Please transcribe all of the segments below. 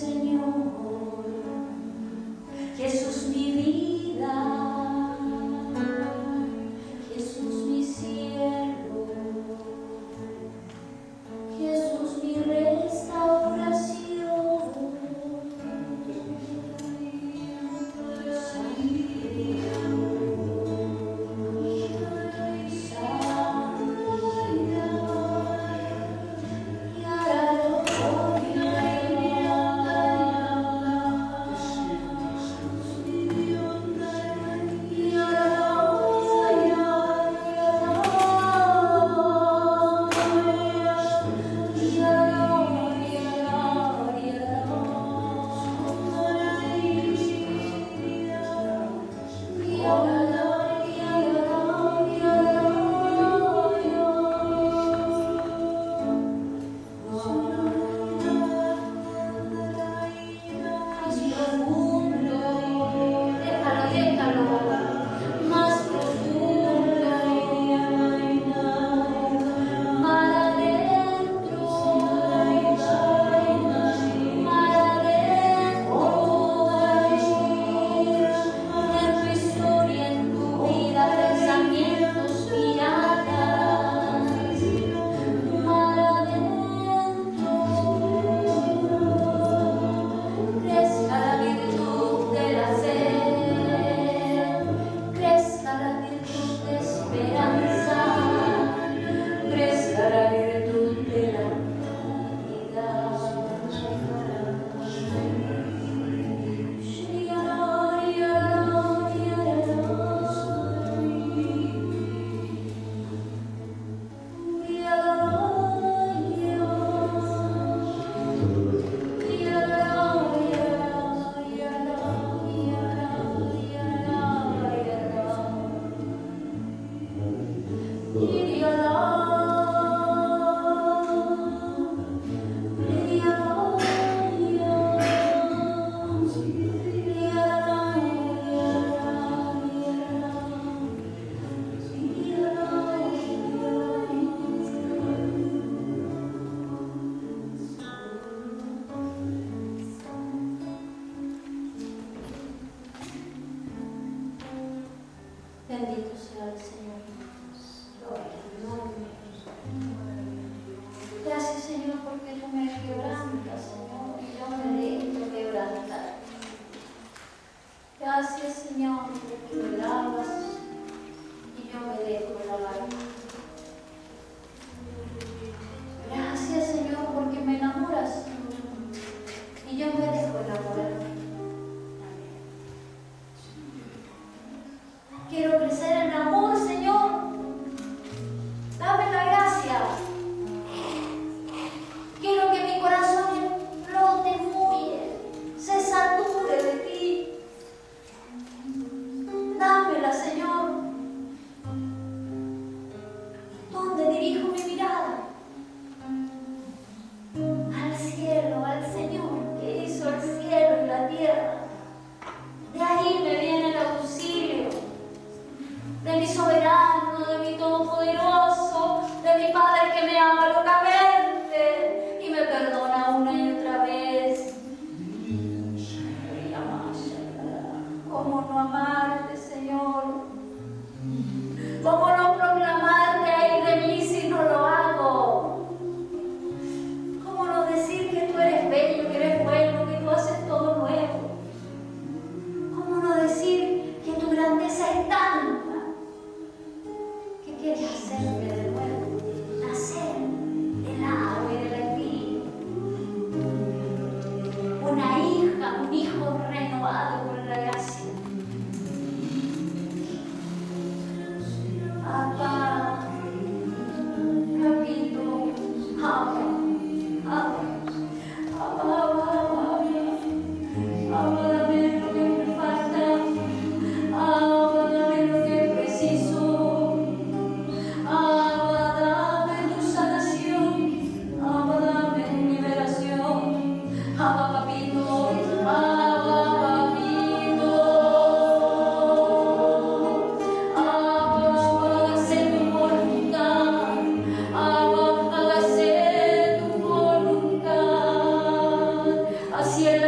Bendito sea el Señor. Gracias, Señor, porque tú me quebrantas, Señor, y yo me dejo quebrantar. Gracias, Señor, porque me lavas y yo me dejo lavar. Gracias, Señor, porque me enamoras y yo me dejo enamorar. Quiero crecer en amor, Señor. Dame la gracia. Quiero que mi corazón explote, mulle, se sature de ti. Dámela, Señor. ¿Dónde dirijo mi mirada? Al cielo, al Señor que hizo el cielo y la tierra. De ahí me viene el auxilio. De mi soberano, de mi todopoderoso, de mi Padre que me ama locamente y me perdona una y otra vez. ¿Cómo no amarte, Señor? ¿Cómo no proclamarte ahí de mí si no lo hago? ¿Cómo no decir que tú eres bello, que eres bueno, que tú haces todo nuevo? ¿Cómo no decir que tu grandeza es tanta que quieres hacerme de nuevo, nacer del agua y del espíritu? Una hija, un hijo renovado por la gracia. Papá, papito, Abba, Abba, Abba, Abba, dame lo que me falta, Abba, dame lo que preciso, Abba, dame tu sanación, Abba, dame tu liberación, Abba, papito, Abba, papito, Abba, hágase tu voluntad, Abba, hágase tu voluntad, así en la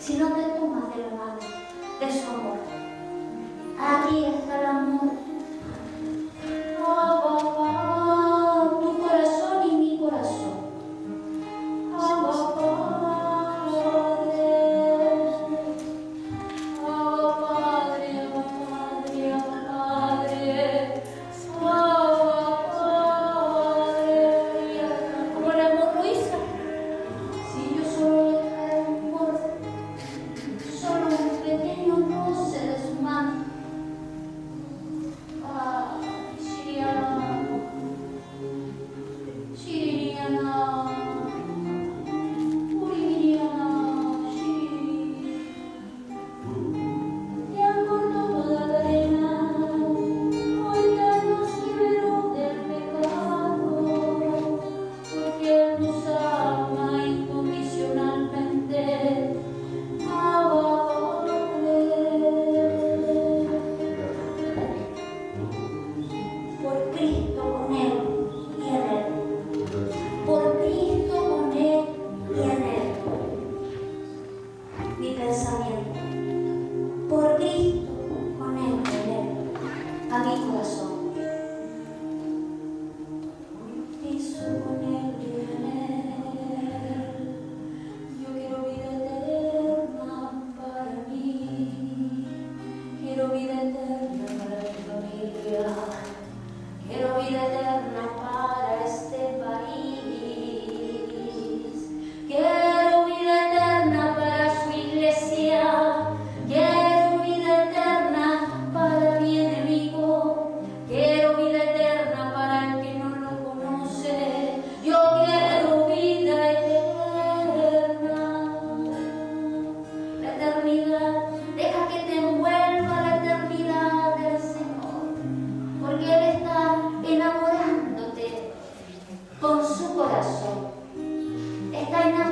si no te tomas de la mano de su amor. Aquí está el amor. Tu corazón y mi corazón. Con su corazón está enamorado